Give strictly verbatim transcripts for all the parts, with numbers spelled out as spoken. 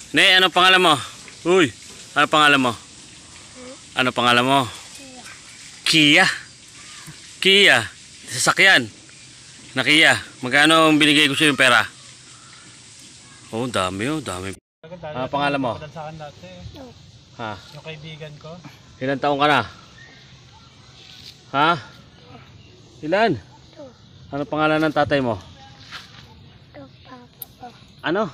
Ne, ano pangalan mo? Uy, ano pangalan mo? Ano pangalan mo? Kia. Kia. Sasakyan. Na Kia. Magkano ang binigay ko sa yung pera? Oh, dami oh, dami. Ano pangalan mo? Ha? Yung kaibigan ko. Ilan taong ka na? Ha? Ilan? Ano pangalan ng tatay mo? Ano?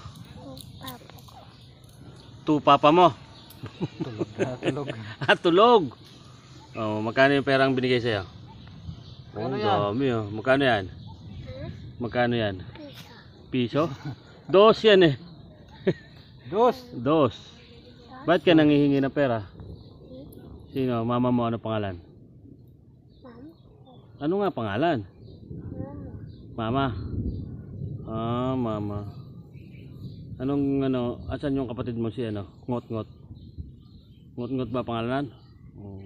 Tu papa mo. Tulog. Ah, tulog. Oh, magkano yung perang binigay sa'yo? Oh, Ano yan? dami oh. Magkano yan? Magkano yan? Piso? Dos yan eh. Dos. Dos. Ba't ka nangihingi ng pera? Sino? Mama mo, ano pangalan? Ano nga pangalan? Mama. Ah, mama. Anong ano, asan yung kapatid mo si ano? Ngot-ngot. Ngot-ngot ba pangalan? Oh.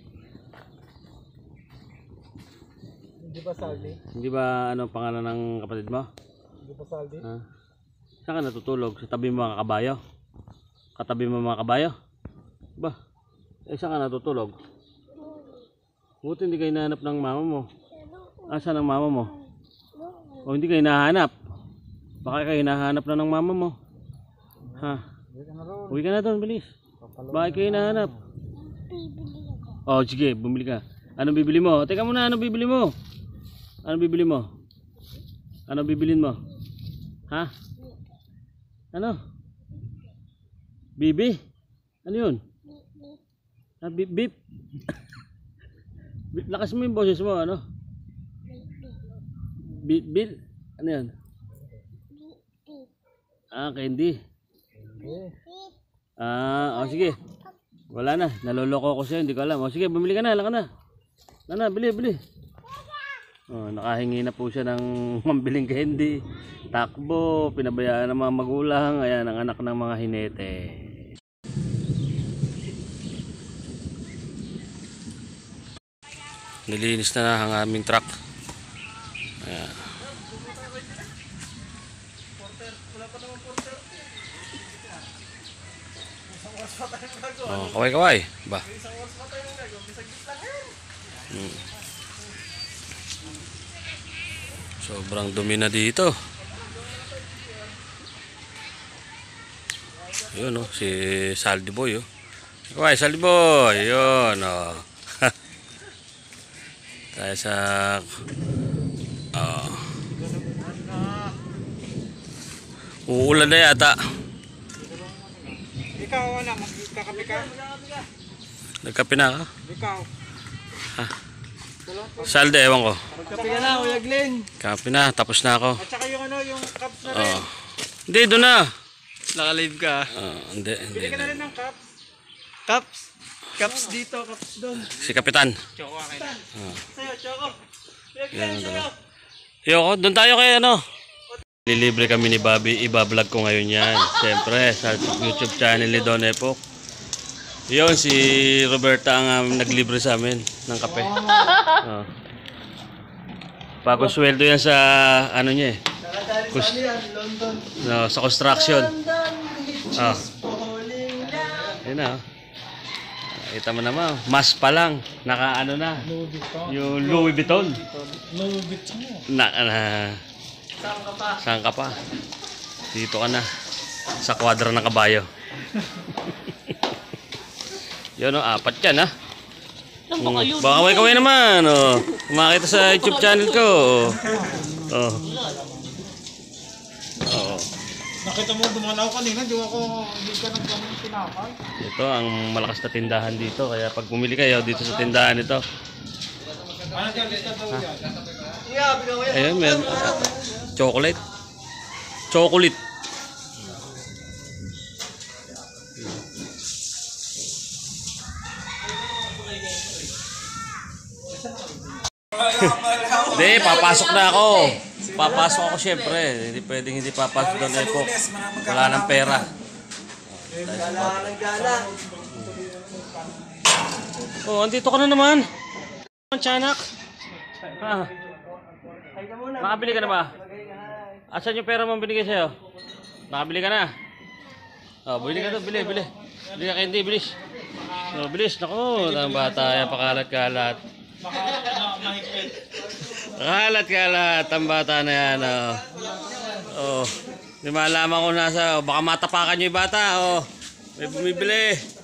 Hindi ba Saldi? Hindi ba ano pangalan ng kapatid mo? Hindi ba Saldi? Ha? Saan ka natutulog? Sa tabi mo mga kabayo? Katabi mo mga kabayo? Ba? Eh saan ka natutulog? Buti hindi kayo nahanap ng mama mo. Asan ang mama mo? O hindi kayo nahanap? Baka kayo nahanap na ng mama mo. Ha? Uwi ka na doon, bilis. Bakit kayo nahanap? Oh, sige, bumili ka. Anong bibili mo? Teka muna, anong bibili mo? Anong bibili mo? Anong bibilin mo? Ha? Ano? Bibi? Ano yun? Ah, bip bip? Bip, lakas mo yung boses mo, ano? Bip bip? Ano yan? Ah, candy. Ah, oh, sige. Wala na, naloloko ko sa'yo, hindi ko alam. O sige, bumili ka na, lang ka na. Lang na, bili, bili. Oh, nakahingi na po siya ng mambiling candy. Takbo, pinabayaan ng mga magulang. Ayan, ang anak ng mga hinete. Nilinis na ang aming truck. Ayan. Oh, kaway-kaway. Ba? Hmm. Sobrang dumi na dito. Yun oh, si Saldi Boy oh. Kaway, Saldi Boy. Yun oh. Tayo sa oh. Uulan na yata. Ikaw wala, magkakape ka? Nagkape na ka? Ikaw. Ha? Saldi, ewan ko. Magkape ka na, Kuya Glenn. Kape na, tapos na ako. At saka yung ano, yung cups na rin. Oh. Hindi, doon na. Naka-live ka. Oh, hindi, hindi. Bili ka na rin ng cups. Cups? Cups dito, cups doon. Si Kapitan. Choco akin. Oh. Sa'yo, Choco. Kuya Glenn, sa'yo. Yoko, doon tayo kay ano. Lilibre kami ni Bobby, ibablog ko ngayon yan. Siyempre, sa YouTube channel ni Don Epok. Yun, si Roberta ang um, naglibre sa amin ng kape. Oh. Bagong sweldo yan sa ano niya eh. Kus no, sa construction. Oh. Yun na. Oh. Kita mo naman, mas pa lang, naka ano na. Yung Louis Vuitton. Louis Vuitton mo. Na, na, Saan ka pa? saan ka pa? Dito ka na. Sa kwadra ng kabayo. Yun o, apat yan ha. Mm, baka kaway-kaway naman. Oh. Kumakita sa YouTube channel ko. Oh. Oh. Nakita mo, dumaan ako kanina, di ako, hindi ka nagkamang sinapay. Ito ang malakas na tindahan dito. Kaya pag bumili kayo dito sa tindahan ito. Ano dyan, lista daw yan? Kuya, bigyan ko yan. Ayun, meron. Chocolate. Chocolate. Hindi, papasok na ako. Papasok ako syempre. Hindi pwedeng hindi papasok doon Epok. Wala nang pera. Oh, andito ka na naman. Tiyanak. Ha? Nakabili ka na ba? Asan yung pera mong binigay sa'yo? Nakabili ka na? Oh, bili ka to, bili, bili. Bili ka candy, bilis. Oh, bilis, naku, ang bata, yan, pakalat-kalat. Baka ano, mahigpit. Kalat-kalat, ang bata na yan, oh. Oh, di malaman ko nasa, oh, baka matapakan nyo yung bata, oh. May bumibili.